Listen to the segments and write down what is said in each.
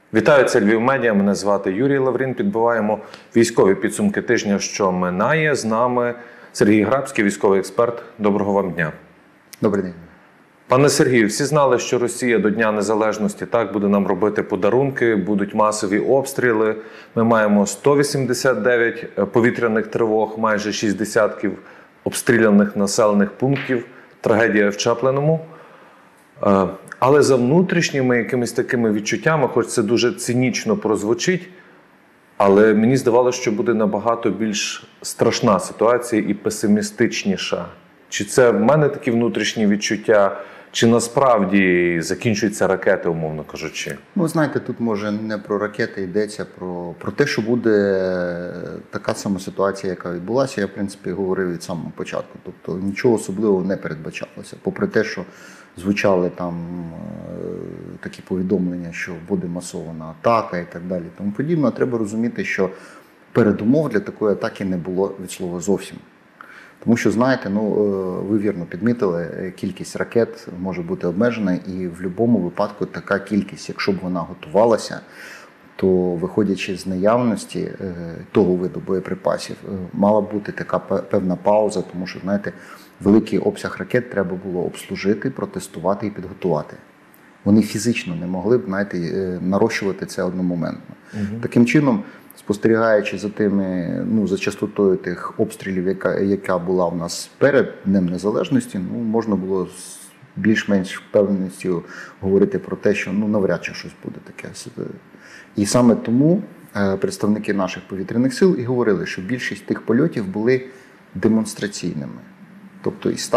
Вітаю, це Львів Медіа. Мене звати Юрій Лаврін. Підбиваємо військові підсумки тижня, що минає. З нами Сергій Грабський, військовий експерт. Доброго вам дня. Добрий день. Пане Сергію, всі знали, що Росія до Дня Незалежності так буде нам робити подарунки, будуть масові обстріли. Ми маємо 189 повітряних тривог, майже 6 десятків обстріляних населених пунктів. Трагедія в Чаплиному. Але за внутрішніми якимись такими відчуттями, хоч це дуже цинічно прозвучить, але мені здавалося, що буде набагато більш страшна ситуація і песимістичніша. Чи це в мене такі внутрішні відчуття, чи насправді закінчуються ракети, умовно кажучи? Ну, знаєте, тут може не про ракети йдеться, про те, що буде така сама ситуація, яка відбулася. Я, в принципі, говорив від самого початку. Тобто нічого особливого не передбачалося. Попри те, що звучали там такі повідомлення, що буде масована атака і так далі, тому подібне, треба розуміти, що передумов для такої атаки не було від слова зовсім. Тому що, знаєте, ви вірно підмітили, кількість ракет може бути обмежена, і в будь-якому випадку така кількість, якщо б вона готувалася, то, виходячи з наявності того виду боєприпасів, мала бути така певна пауза, тому що, знаєте, великий обсяг ракет треба було обслужити, протестувати і підготувати. Вони фізично не могли б, знаєте, нарощувати це одномоментно. Таким чином, спостерігаючи за за частотою тих обстрілів, яка була у нас перед Днем Незалежності, можна було з більш-менш впевненістю говорити про те, що навряд чи щось буде таке. І саме тому представники наших повітряних сил і говорили, що більшість тих польотів були демонстраційними. Тобто із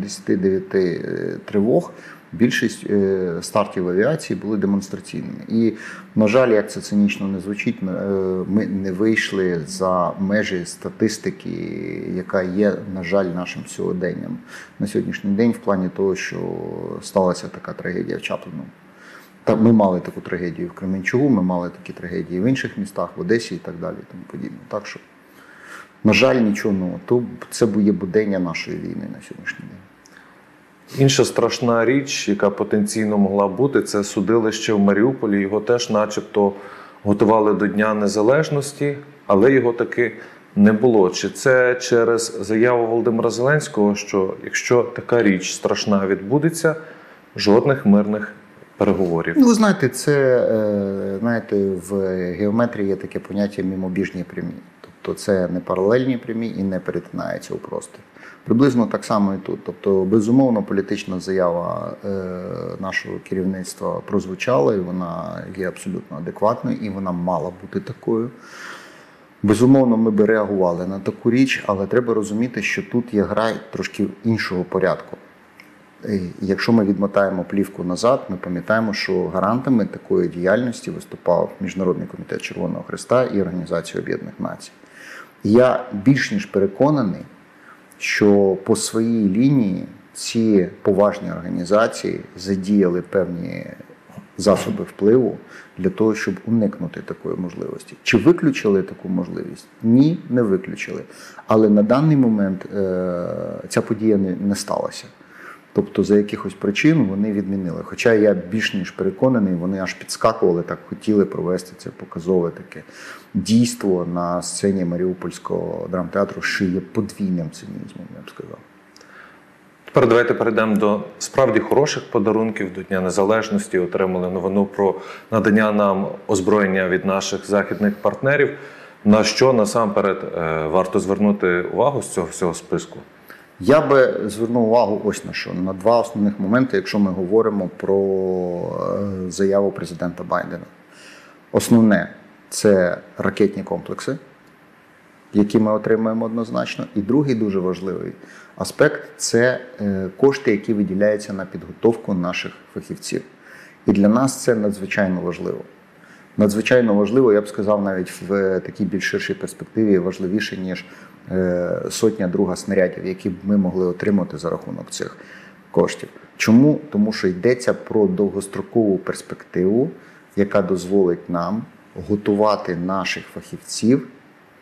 189 тривог більшість стартів авіації були демонстраційними. І, на жаль, як це цинічно не звучить, ми не вийшли за межі статистики, яка є, на жаль, нашим сьогоденням. На сьогоднішній день в плані того, що сталася така трагедія в Чаплиному. Ми мали таку трагедію в Кременчугу, ми мали такі трагедії в інших містах, в Одесі і так далі. Тому подібне. Так що, на жаль, нічого нового. То це є будення нашої війни на сьогоднішній день. Інша страшна річ, яка потенційно могла бути, це судилище в Маріуполі. Його теж начебто готували до Дня Незалежності, але його таки не було. Чи це через заяву Володимира Зеленського, що якщо така річ страшна відбудеться, жодних мирних переговорів? Ви знаєте, в геометрії є таке поняття мімобіжні прямі. Тобто це не паралельні прямі і не перетинаються у простір. Приблизно так само і тут. Тобто, безумовно, політична заява нашого керівництва прозвучала, і вона є абсолютно адекватною, і вона мала бути такою. Безумовно, ми би реагували на таку річ, але треба розуміти, що тут є гра трошки іншого порядку. І якщо ми відмотаємо плівку назад, ми пам'ятаємо, що гарантами такої діяльності виступав Міжнародний комітет Червоного Хреста і Організація Об'єднаних Націй. І я більш ніж переконаний, що по своїй лінії ці поважні організації задіяли певні засоби впливу для того, щоб уникнути такої можливості. Чи виключили таку можливість? Ні, не виключили. Але на даний момент ця подія не сталася. Тобто за якихось причин вони відмінили. Хоча я більш ніж переконаний, вони аж підскакували, так хотіли провести це показове таке дійство на сцені Маріупольського драмтеатру, що є подвійним цинізмом, я б сказав. Тепер давайте перейдемо до справді хороших подарунків до Дня Незалежності. Отримали новину про надання нам озброєння від наших західних партнерів. На що насамперед варто звернути увагу з цього всього списку? Я би звернув увагу ось на що. На два основних моменти, якщо ми говоримо про заяву президента Байдена. Основне – це ракетні комплекси, які ми отримаємо однозначно. І другий дуже важливий аспект – це кошти, які виділяються на підготовку наших фахівців. І для нас це надзвичайно важливо. Надзвичайно важливо, я б сказав, навіть в такій більш ширшій перспективі важливіше, ніж сотня-друга снарядів, які б ми могли отримати за рахунок цих коштів. Чому? Тому що йдеться про довгострокову перспективу, яка дозволить нам готувати наших фахівців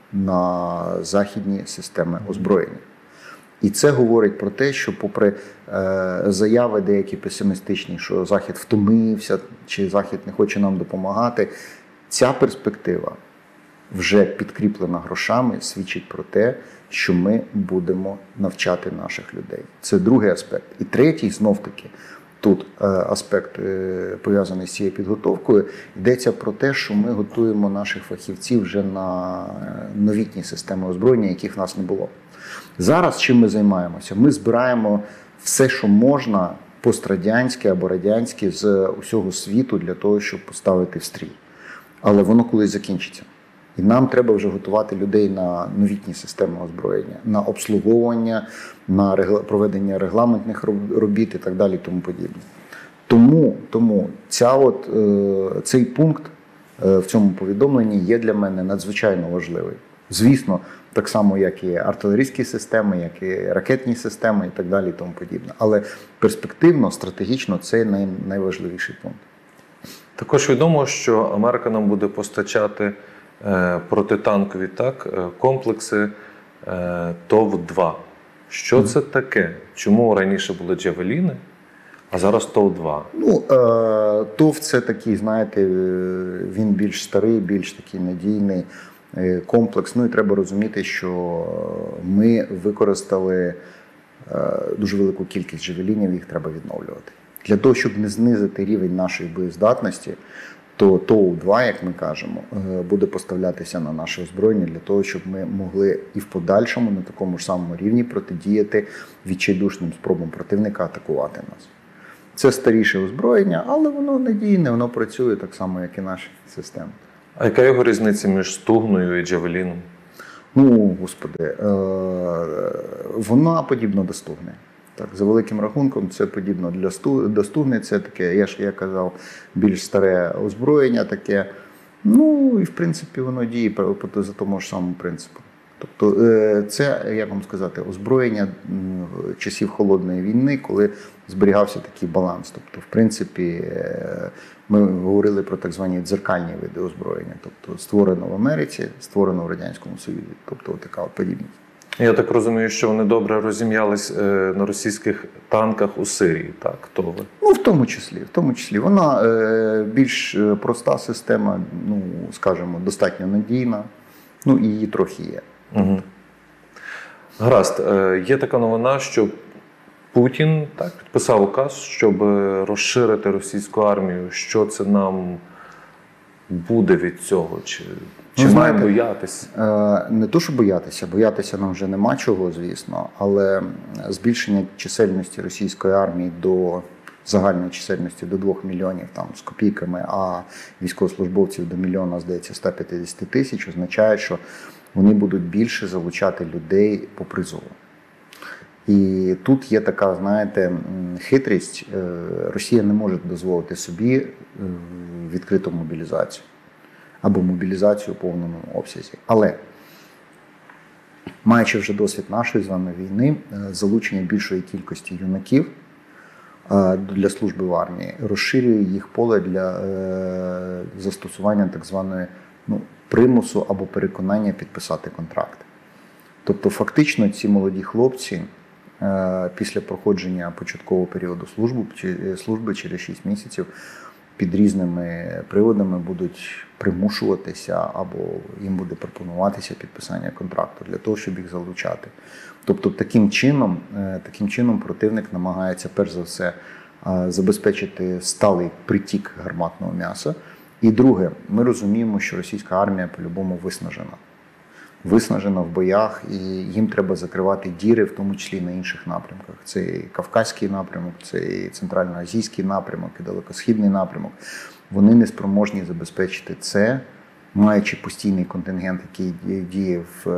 на західні системи озброєння. І це говорить про те, що попри заяви деякі песимістичні, що Захід втомився, чи Захід не хоче нам допомагати. Ця перспектива, вже підкріплена грошами, свідчить про те, що ми будемо навчати наших людей. Це другий аспект. І третій, знов-таки, тут аспект, пов'язаний з цією підготовкою, йдеться про те, що ми готуємо наших фахівців вже на новітні системи озброєння, яких в нас не було. Зараз чим ми займаємося? Ми збираємо все, що можна, пострадянське або радянське з усього світу для того, щоб поставити в стрій. Але воно колись закінчиться. І нам треба вже готувати людей на новітні системи озброєння, на обслуговування, на проведення регламентних робіт і так далі, тому подібне. Тому цей пункт в цьому повідомленні є для мене надзвичайно важливий. Звісно, так само, як і артилерійські системи, як і ракетні системи і так далі, і тому подібне. Але перспективно, стратегічно це найважливіший пункт. Також відомо, що Америка нам буде постачати протитанкові комплекси ТОВ-2. Що це таке? Чому раніше були джавеліни, а зараз ТОВ-2? ТОВ – це такий, знаєте, він більш старий, більш такий надійний комплекс. І треба розуміти, що ми використали дуже велику кількість джавелінів, їх треба відновлювати. Для того, щоб не знизити рівень нашої боєздатності, то ТОВ-2, як ми кажемо, буде поставлятися на наше озброєння для того, щоб ми могли і в подальшому на такому ж самому рівні протидіяти відчайдушним спробам противника атакувати нас. Це старіше озброєння, але воно надійне, воно працює так само, як і наші системи. А яка його різниця між Стугною і джавеліном? Вона подібна до Стугни. Так, за великим рахунком, це подібно до Стугни, це таке, я казав, більш старе озброєння таке. І в принципі воно діє за тому ж самому принципу. Тобто це, як вам сказати, озброєння часів Холодної війни, коли зберігався такий баланс. Тобто, в принципі, ми говорили про так звані дзеркальні види озброєння. Тобто створено в Америці, створено в Радянському Союзі. Тобто така подібність. Я так розумію, що вони добре розім'ялись на російських танках у Сирії, так? ТОВи? В тому числі. Вона більш проста система, скажімо, достатньо надійна, і її трохи є. Угу. Гаразд. Є така новина, що Путін підписав указ, щоб розширити російську армію. Що це нам буде від цього? Чи маємо боятися? Не то, що боятися нам вже нема чого, звісно, але збільшення чисельності російської армії до загальної чисельності до 2 мільйонів з копійками, а військовослужбовців до мільйона, здається, 150 тисяч, означає, що вони будуть більше залучати людей по призову. І тут є така, знаєте, хитрість. Росія не може дозволити собі відкриту мобілізацію або мобілізацію у повному обсязі. Але, маючи вже досвід нашої з вами війни, залучення більшої кількості юнаків для служби в армії розширює їх поле для застосування так званої примусу або переконання підписати контракт. Тобто фактично ці молоді хлопці після проходження початкового періоду служби через 6 місяців під різними приводами будуть примушуватися або їм буде пропонуватися підписання контракту для того, щоб їх залучати. Тобто таким чином противник намагається перш за все забезпечити сталий притік гарматного м'яса. І друге, ми розуміємо, що російська армія по-любому виснажена в боях, і їм треба закривати діри, в тому числі на інших напрямках. Це і Кавказький напрямок, це і Центральноазійський напрямок, і Далекосхідний напрямок. Вони не спроможні забезпечити це, маючи постійний контингент, який діє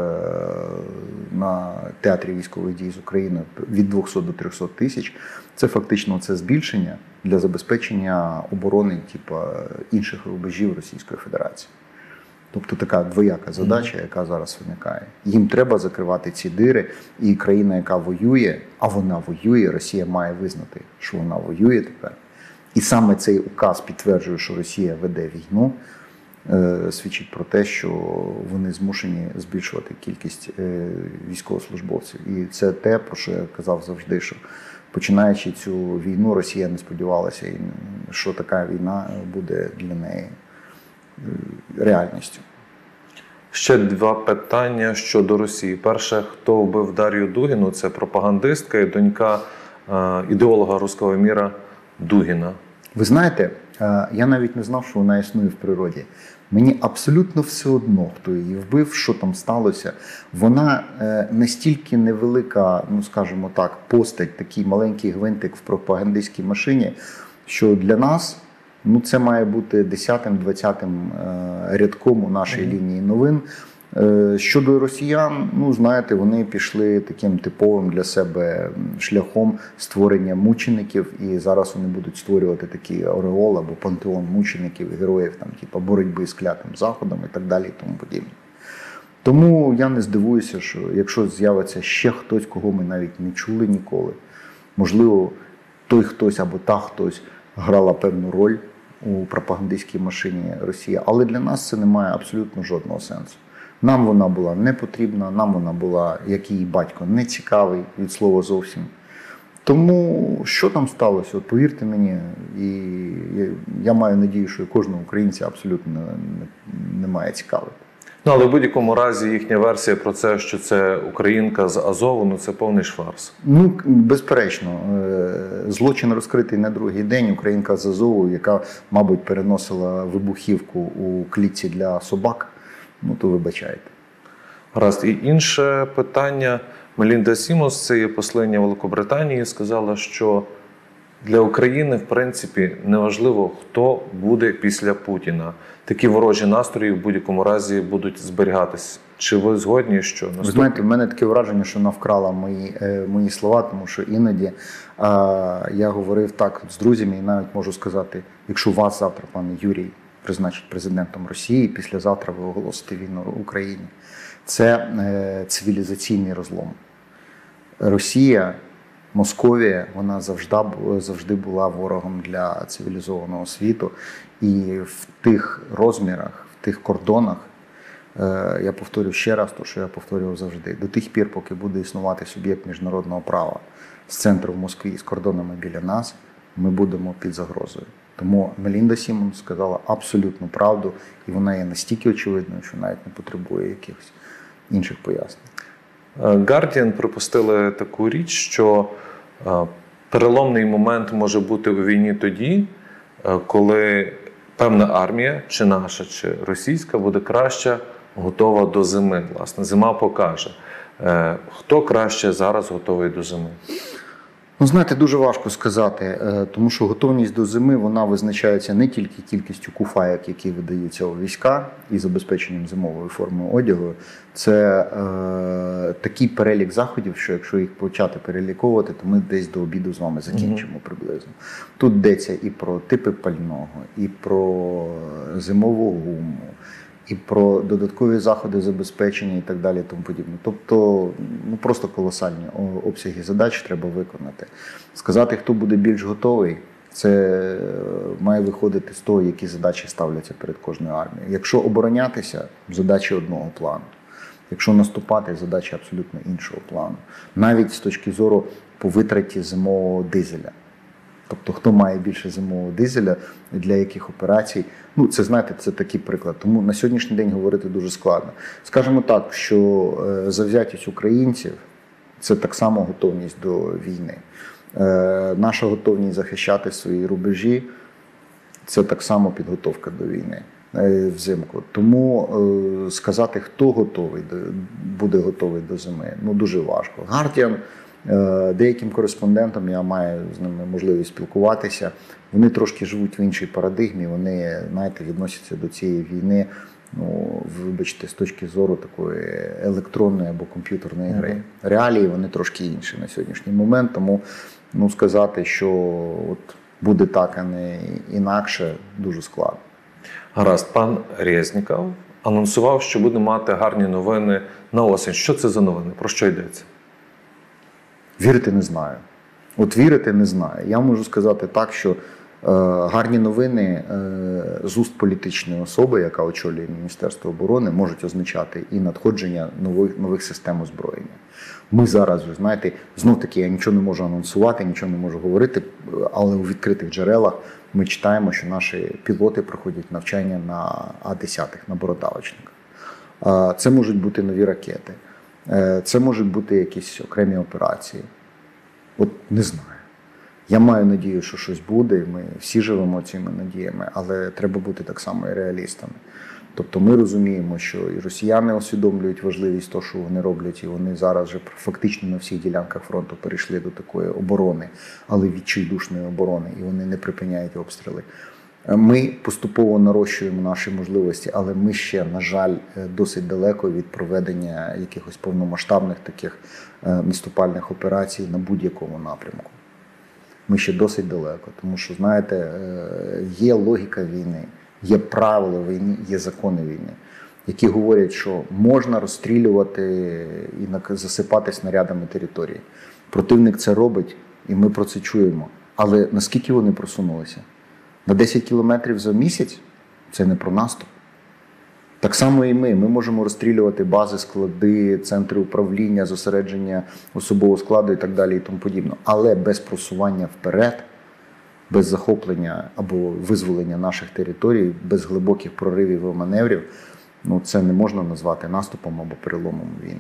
на театрі військових дій з Україною від 200 до 300 тисяч. Це фактично збільшення для забезпечення оборони інших рубежів Російської Федерації. Тобто така двояка задача, яка зараз виникає. Їм треба закривати ці дири, і країна, яка воює, а вона воює, Росія має визнати, що вона воює тепер. І саме цей указ підтверджує, що Росія веде війну, свідчить про те, що вони змушені збільшувати кількість військовослужбовців. І це те, про що я казав завжди, що починаючи цю війну, Росія не сподівалася, що така війна буде для неї реальністю. Ще два питання щодо Росії. Перше, хто вбив Дар'ю Дугіну, це пропагандистка і донька ідеолога руського міра Дугіна. Ви знаєте, я навіть не знав, що вона існує в природі. Мені абсолютно все одно, хто її вбив, що там сталося. Вона настільки невелика, ну скажімо так, постать, такий маленький гвинтик в пропагандистській машині, що для нас це має бути 10-20 рядком у нашій лінії новин. Щодо росіян, знаєте, вони пішли таким типовим для себе шляхом створення мучеників, і зараз вони будуть створювати такий ореол або пантеон мучеників і героїв, типу боротьби з клятим Заходом і так далі, і тому подібне. Тому я не здивуюся, що якщо з'явиться ще хтось, кого ми навіть не чули ніколи, можливо, той хтось або та хтось грала певну роль у пропагандистській машині Росії, але для нас це не має абсолютно жодного сенсу. Нам вона була не потрібна, нам вона була, як її батько, не цікавий від слова зовсім. Тому що там сталося, от повірте мені, і я маю надію, що і кожного українця абсолютно не має цікавити. Але в будь-якому разі їхня версія про це, що це українка з Азову, це повний фарс. Безперечно. Злочин розкритий на другий день. Українка з Азову, яка, мабуть, переносила вибухівку у клітці для собак, то вибачайте. Гаразд. І інше питання. Мелінда Сімонс, це є послання Великобританії, сказала, що для України, в принципі, неважливо, хто буде після Путіна. Такі ворожі настрої в будь-якому разі будуть зберігатись. Чи ви згодні, що наступне? Ви знаєте, в мене таке враження, що вона вкрала мої слова, тому що іноді я говорив так з друзями і навіть можу сказати, якщо вас завтра, пане Юрій, призначить президентом Росії, післязавтра ви оголосите війну Україні. Це цивілізаційний розлом. Росія, Московія, вона завжди була ворогом для цивілізованого світу. І в тих розмірах, в тих кордонах, я повторю ще раз те, що я повторював завжди, до тих пір, поки буде існувати суб'єкт міжнародного права з центру в Москві, з кордонами біля нас, ми будемо під загрозою. Тому Мелінда Сімонс сказала абсолютну правду, і вона є настільки очевидною, що навіть не потребує якихось інших пояснень. Guardian припустили таку річ, що переломний момент може бути у війні тоді, коли певна армія, чи наша, чи російська, буде краще готова до зими. Власне, зима покаже. Хто краще зараз готовий до зими? Знаєте, дуже важко сказати, тому що готовність до зими, вона визначається не тільки кількістю куфайок, які видаються у війська, і забезпеченням зимовою формою одягу. Це такий перелік заходів, що якщо їх почати переліковувати, то ми десь до обіду з вами закінчимо приблизно. Тут йдеться і про типи пального, і про зимову гуму, і про додаткові заходи забезпечення і так далі, тому подібне. Тобто, просто колосальні обсяги задач треба виконати. Сказати, хто буде більш готовий, це має виходити з того, які задачі ставляться перед кожною армією. Якщо оборонятися, задачі одного плану. Якщо наступати, задачі абсолютно іншого плану. Навіть з точки зору по витраті зимового дизеля. Тобто, хто має більше зимового дизеля, для яких операцій. Це, знаєте, це такий приклад. Тому на сьогоднішній день говорити дуже складно. Скажемо так, що завзятість українців – це так само готовність до війни. Наша готовність захищати свої рубежі – це так само підготовка до війни взимку. Тому сказати, хто буде готовий до зими, дуже важко. Guardian, деяким кореспондентам, я маю з ними можливість спілкуватися, вони трошки живуть в іншій парадигмі, вони, знаєте, відносяться до цієї війни, вибачте, з точки зору такої електронної або комп'ютерної гри. Реалії вони трошки інші на сьогоднішній момент, тому сказати, що буде так, а не інакше, дуже складно. Гаразд, пан Резніков анонсував, що буде мати гарні новини на осінь. Що це за новини? Про що йдеться? Вірити не знаю. Вірити не знаю. Я можу сказати так, що Гарні новини з уст політичної особи, яка очолює Міністерство оборони, можуть означати і надходження нових систем озброєння. Ми зараз, ви знаєте, знов-таки я нічого не можу анонсувати, нічого не можу говорити, але у відкритих джерелах ми читаємо, що наші пілоти проходять навчання на А-10, на бородавочниках. Це можуть бути нові ракети, це можуть бути якісь окремі операції. От не знаю. Я маю надію, що щось буде, і ми всі живемо цими надіями, але треба бути так само і реалістами. Тобто ми розуміємо, що і росіяни усвідомлюють важливість того, що вони роблять, і вони зараз вже фактично на всіх ділянках фронту перейшли до такої оборони, але відчайдушної оборони, і вони не припиняють обстріли. Ми поступово нарощуємо наші можливості, але ми ще, на жаль, досить далеко від проведення якихось повномасштабних таких наступальних операцій на будь-якому напрямку. Ми ще досить далеко, тому що, знаєте, є логіка війни, є правила війни, є закони війни, які говорять, що можна розстрілювати і засипати снарядами території. Противник це робить, і ми про це чуємо. Але наскільки вони просунулися? На 10 кілометрів за місяць? Це не про наступ. Так само і ми. Ми можемо розстрілювати бази, склади, центри управління, зосередження особового складу і так далі і тому подібне. Але без просування вперед, без захоплення або визволення наших територій, без глибоких проривів і маневрів, це не можна назвати наступом або переломом війни.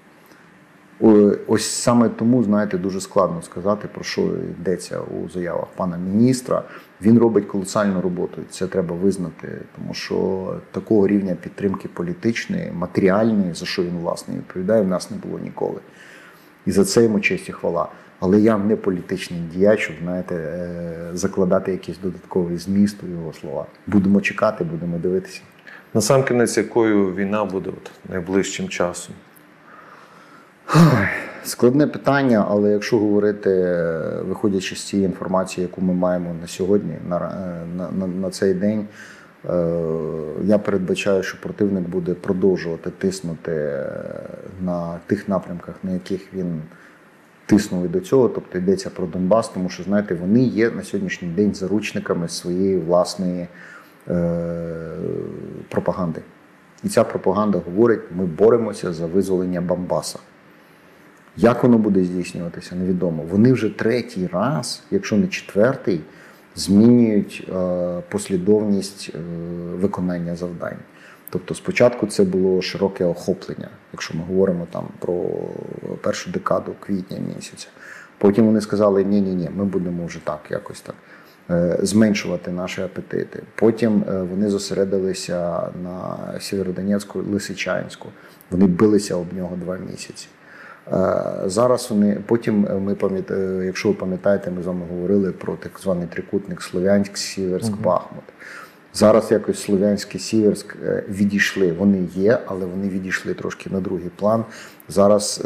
Ось саме тому, знаєте, дуже складно сказати, про що йдеться у заявах пана міністра. Він робить колосальну роботу, і це треба визнати, тому що такого рівня підтримки політичної, матеріальної, за що він, власне, відповідає, в нас не було ніколи. І за це йому честь і хвала. Але я не політичний діяч, щоб, знаєте, закладати якийсь додатковий зміст у його слова. Будемо чекати, будемо дивитися. Насамкінець, якою війна буде найближчим часом? Складне питання, але якщо говорити, виходячи з цієї інформації, яку ми маємо на сьогодні, на цей день, я передбачаю, що противник буде продовжувати тиснути на тих напрямках, на яких він тиснув і до цього, тобто йдеться про Донбас, тому що, знаєте, вони є на сьогоднішній день заручниками своєї власної пропаганди. І ця пропаганда говорить, ми боремося за визволення Донбаса. Як воно буде здійснюватися, невідомо. Вони вже третій раз, якщо не четвертий, змінюють послідовність виконання завдань. Тобто спочатку це було широке охоплення, якщо ми говоримо там про першу декаду квітня місяця. Потім вони сказали, ні, ми будемо вже так, якось так, зменшувати наші апетити. Потім вони зосередилися на Сєвєродонецьку, Лисичанську. Вони билися об нього 2 місяці. Зараз потім якщо ви пам'ятаєте, ми з вами говорили про так званий трикутник Слов'янськ, Сіверськ, Бахмут. Зараз якось Слов'янськ і Сіверськ відійшли. Вони є, але вони відійшли трошки на другий план. Зараз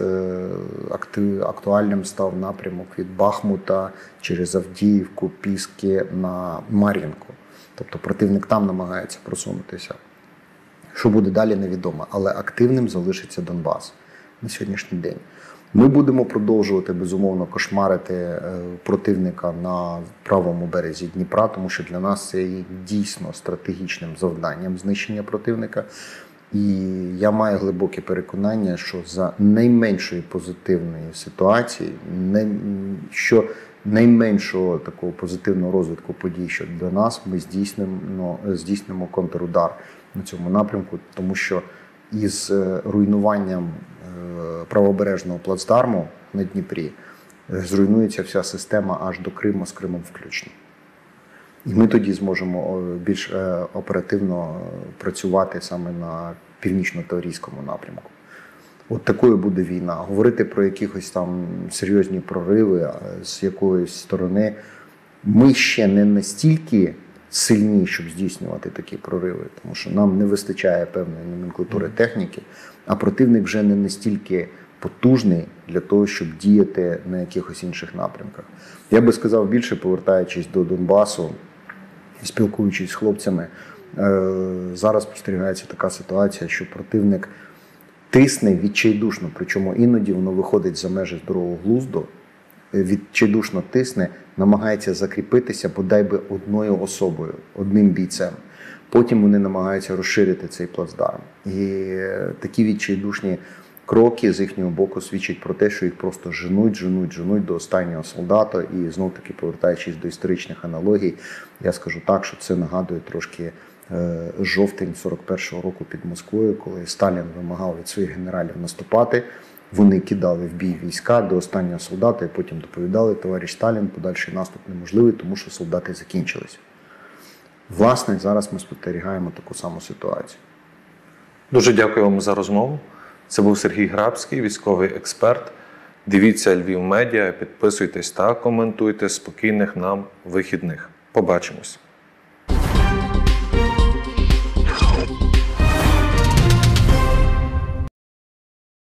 актуальним став напрямок від Бахмута через Авдіївку, Піски на Мар'їнку. Тобто противник там намагається просунутися. Що буде далі, невідомо. Але активним залишиться Донбас на сьогоднішній день. Ми будемо продовжувати, безумовно, кошмарити противника на правому березі Дніпра, тому що для нас це є дійсно стратегічним завданням знищення противника. І я маю глибоке переконання, що за найменшої позитивної ситуації, що найменшого такого позитивного розвитку подій щодо до нас, ми здійснимо контрудар на цьому напрямку, тому що із руйнуванням правобережного плацдарму на Дніпрі зруйнується вся система аж до Криму, з Кримом включно. І ми тоді зможемо більш оперативно працювати саме на північно-таврійському напрямку. От такою буде війна. Говорити про якісь там серйозні прориви з якоїсь сторони, ми ще не настільки сильні, щоб здійснювати такі прориви, тому що нам не вистачає певної номенклатури техніки, а противник вже не настільки потужний для того, щоб діяти на якихось інших напрямках. Я би сказав більше, повертаючись до Донбасу, спілкуючись з хлопцями, зараз спостерігається така ситуація, що противник тисне відчайдушно, причому іноді воно виходить за межі здорового глузду, відчайдушно тисне, намагається закріпитися бодай би одною особою, одним бійцем. Потім вони намагаються розширити цей плацдарм. І такі відчайдушні кроки з їхнього боку свідчать про те, що їх просто женуть до останнього солдата. І знов-таки, повертаючись до історичних аналогій, я скажу так, що це нагадує трошки жовтень 41-го року під Москвою, коли Сталін вимагав від своїх генералів наступати. Вони кидали в бій війська до останнього солдата і потім доповідали: товариш Сталін, подальший наступ неможливий, тому що солдати закінчилися. Власне, зараз ми спостерігаємо таку саму ситуацію. Дуже дякую вам за розмову. Це був Сергій Грабський, військовий експерт. Дивіться Львів Медіа, підписуйтесь та коментуйте. Спокійних нам вихідних. Побачимось.